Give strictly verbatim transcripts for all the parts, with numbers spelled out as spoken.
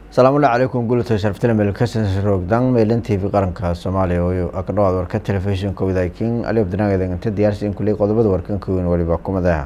السلام عليكم قلت شرفتنا من الكسر روغدان ميلن تي في قرنka Soomaaliya oo ka dhawaad warka telefishinka wadaakin ali abdinaaga inta diyaarsan kulli qodobada warkan ku weyn waliba kumadaha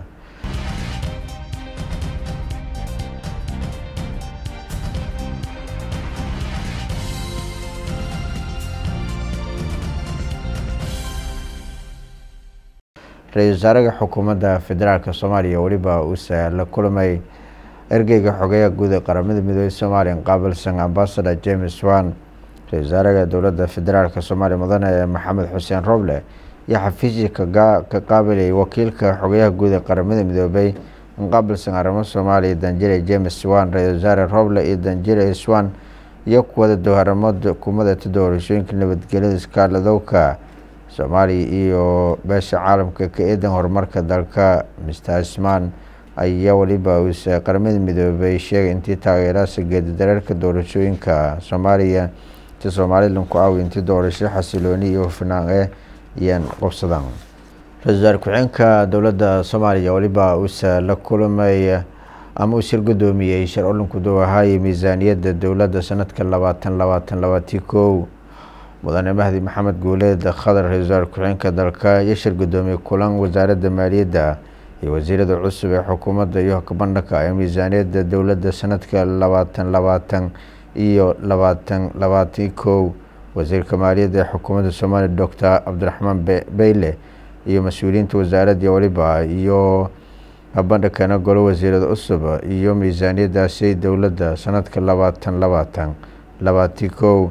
Ra'iisul Wasaaraha Xukuumadda Federaalka Soomaaliya waliba uu la kulmay ergeyga xogeeya guud ee qaramada midoobay Soomaaliya qaabilsan Ambassador James Wan Ra'iisul Wasaaraha Dowladda Federaalka Soomaaliya Mudane Maxamed Xuseen Roble iyo xafiiska ka qaabilay wakiilka xogeeyaha guud ee qaramada midoobay qaabilsan arrimaha Soomaaliya Danjire James Wan Ra'iisul Wasaare Roble iyo Danjire Swan iyo kuwada dooramada hukuumadda doorashooyinka nabadgelyada iskaaladowka Soomaaliya iyo beesha caalamka ka eedan horumarka dalka Mister Ismaan ayaa waliba uu qaramada midoobay sheegay intii taageerada geedi dareerka doorashooyinka Soomaaliya si Soomaaliland ku caawinta doorasho xasilooni iyo hufnaan ah iyo qabsadaan Ra'iisul Ku-xigeenka Dowladda Soomaaliya waliba uu la kulmay ama uu shir gudoomiyay shir olanku doowahay miisaaniyadda dowladda sanadka labaatan labaatan labaatan iyo kow Mudane Mahdi Maxamed Guuleed Khadar Ra'iisul Ku-xigeenka dalka iyo shir gudoomiye kulan wasaaradda maaliyadda iyo wasiirada cusub ee xukuumadda iyo kabandhaka ee miisaaniyadda dowladda sanadka labaatan labaatan iyo labaatan labaatan iyo kow wasiirka maaliyadda ee xukuumadda Soomaaliya Doctor Abdiraxmaan Beyle iyo mas'uuliyiinta wasaaradda waliba iyo kabandhakana golo wasiirada cusub iyo miisaaniyaddaasi dowladda sanadka labaatan labaatan labaatan iyo kow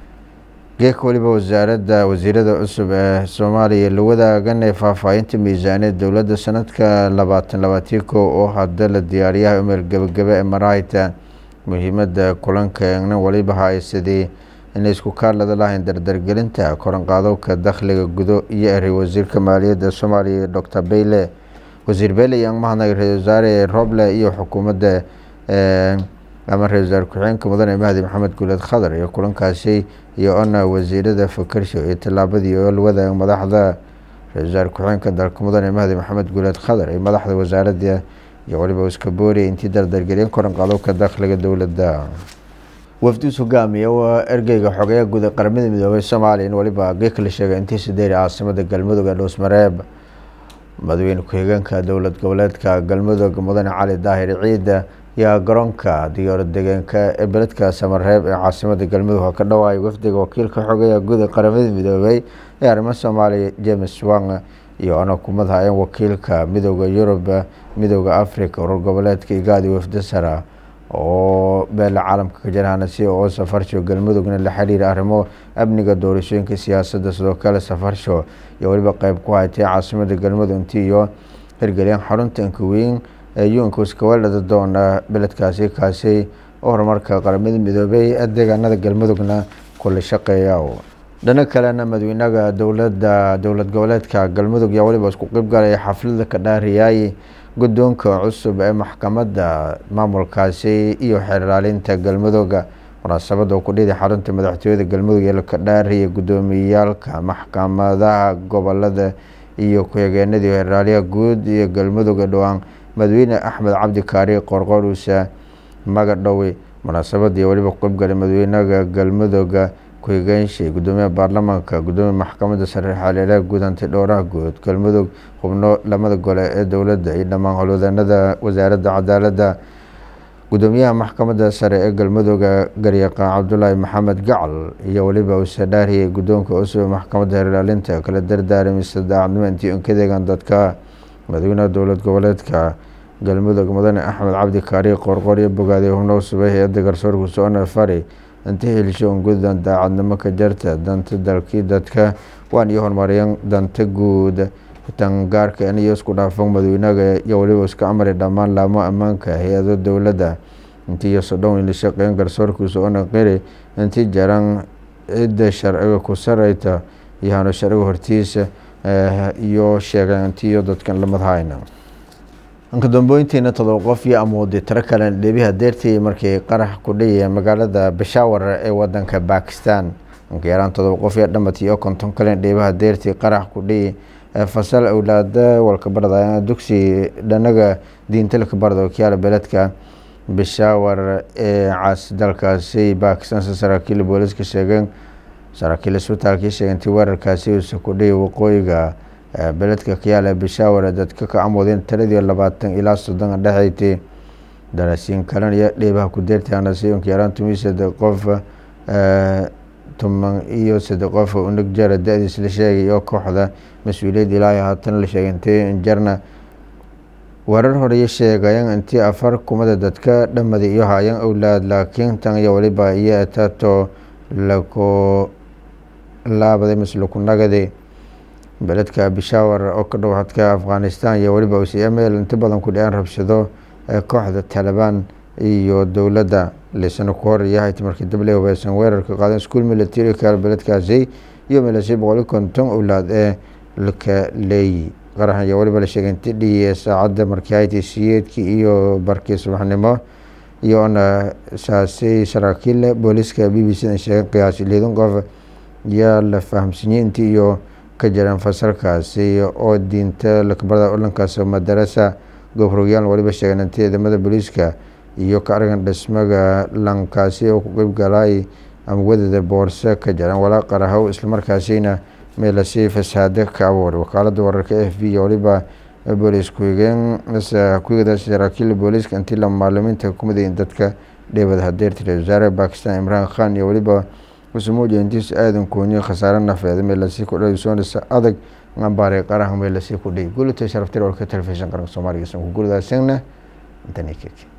geek waliba wasaaradda wasiirada cusub ee Soomaaliya la wadaagan faahfaahinta miisaaniyadda dowladda sanadka labaatan labaatan iyo kow oo hadda la diyaariyahay umar gabagaba ee marayta muhiimadda kulanka waliba haysadii in isku kaalada lahayn dardargelinta koran qaadowka dakhliga gudo iyo eray wasiirka maaliyadda Soomaaliya Doctor Beyle wasiir Beyle yang mahadnaq Ra'iisul Wasaare Roble iyo xukuumadda ee ama Ra'iisul Ku-xigeenka Mudane Mahdi Maxamed Guuleed Khadar iyo kulankaasi iyo ana wasiirada fakirsho iyo talaabadii oo la wadaag madaxda Ra'iisul Ku-xigeenka dalka Mudane Mahdi Maxamed Guuleed Khadar iyo madaxda wasaaradda iyo waliba iska boori intii dardargelin koran qaadowka dakhliga dowladda wafdi hogaamiya waa ergeyga xogeeyaha guud ee qaramada midoobay Soomaaliya waliba geek la sheegay intii sideed caasimada Galmudug ee Dhuusmareeb madaxweyne ku-xigeenka dowlad goboleedka Galmudug Mudane Cali Daahir Ciida يا garoonka diyaarad deegaanka ee beledka Samareeb ee caasimada Galmudug ka dhawaay wafdiga wakiilka xogeeyaha guud ee qaramada midoobay ee arrimaha Soomaaliya James Wan iyo ana kumadaha wakiilka midowga Yurub midowga Afrika urur goboleedka igaadi wafdi sara oo beela caalamka ka jiraan si oo safarsho Galmudugna la xiriir arrimo amniga doorashooyinka siyaasadda sidoo kale safarsho iyo waliba qayb ku haytay caasimada Galmudug intii iyo hirgelin xarunta weyn yuunka iskawalada doona beledkaasi kaasi oo horumarka qaramada midoobay adeeganada Galmudugna kula shaqeeya dhana kalena madaxweynaha dowladda dowlad goboleedka Galmudug yaa waliba isku qayb galay xafladda ka dhaariyay gudoonka cusub ee maxkamadda maamulkaasi iyo xeeraalinta Galmudug munaasabada ku dhigay xarunta madaxtooyada Galmudug ee ka dhaariyay gudoomiyaalka maxkamadaha gobolada iyo ku-xigeenadii xeeraaliyaha guud iyo Galmudug dhawaan madaxweyne Axmed Cabdi Kaari Qorqoruusa magadhawe munaasabadii waliba qayb galay madaxweynaha Galmudug ku-xigeenka gudoomiyaha baarlamaanka gudoomiyaha maxkamadda sare xaleelaha guud anta dhowraha guud Galmudug xubno lamada gole ee dowladda iyo dhammaan howlwadeennada wasaaradda cadaaladda gudoomiyaha maxkamadda sare ee Galmudug Garyaqaan Cabdullaahi Maxamed Gacal iyo waliba uu sadhaariyay gudoonka cusub maxkamadda xeeraalinta kala dardaaramay saddex intii in ka deegan dadka madaxweynaha dowlad goboleedka Galmudug Mudane Axmed Cabdi Kaari Qorqor iyo bogaaday xubno subay hay'adda garsoorka soo fari intii helisho gudan daacadnimo ka jarta danta dalkii dadka waan iyo horumariyeen danta guud tan gaarka iyo isku dhaafan madaxweynaha iyo waliba iska amray dhammaan laamo ammaanka hay'adda dowladda intii soo dhow in la shaqeyn garsoorka soo qiri intii jaran cidda sharciga ku sareyta iyo hano sharciga hortiisa iyo sheegan intii dadkan la madhayna anka dambeyntiina todoba qof iyo amoodi tiro kale dheebiha deertii markii qarax ku dhigay magaalada Peshawar ee wadanka Pakistan anka yaraan todoba qof iyo dhamatay oo konton kale dheebiha deertii qarax ku dhigay fasal awlaada walka barada dugsi dhanaga diinta la barado kiyaala beledka Peshawar ee caas dalkaasi Bakistan saraakiil booliska sheegeen saraakiil isbitaalka sheegantay weerarkaasi uu ku dhacay waqooyiga beledka Kiala Peshawar dadka ka amoodeen tiradii labaatan ilaa soddon dhaxayti darasiin kalan iyo dheebaha ku deertay anasiyoonka yaraan tumisada qof tuman iyo saddex qof oo unug jara da'diis la sheegay oo kooxda mas'uuliyad ilaahay haatan la sheegantay in jarna warar hore sheegayaan intii afar kumada dadka dhammaday iyo hayaan awlaad laakiin tan iyo waliba iyo tato lako laabaday masluku nagade beledka Peshawar oo ka dhow hadka Afghanistan iyo waliba U C M L inta badan ku dhaceen rabshado kooxda Taliban iyo dowladda leesana ku hor yahay markii dable weesan weerarka qaadan iskuul military ka beledkaasi iyo meelashi boqol konton awlaad ee laka leey qarahan iyo waliba la sheegay intii dhiyay saacada markii ay tiisiyeedkii iyo barkii subaxnimo iyo ana saasi saraakiil booliska B B C sheegay qiyaas liidan qof yaa la fahamsiintii iyo ka jiran fasalkaasi oo diinta la kabarada olankaas madarasa gobrogyaan waliba sheegay intii ciidamada booliska iyo ka argan dhismaga lankaasi oo ku qayb galay ama wadada boorsa ka jiran wala qaraha isla markaasina meelashi fasaad ka abuur wakaalada wararka F B waliba boolisku eegeen masa ku yada saraakiil booliska intii la maaliminta kumadeen dadka dheebada hadeertay wasaare Pakistan Imran Khan iyo waliba usmuujiyo intiis aadan kooniyo khasaare nafeed meelashi ku dhaysoonaysa adag nambare qaraha meelashi ku dhig gulta sharaftir warka telefishan qaranka Soomaaliga san ku guldaasana inta nikiki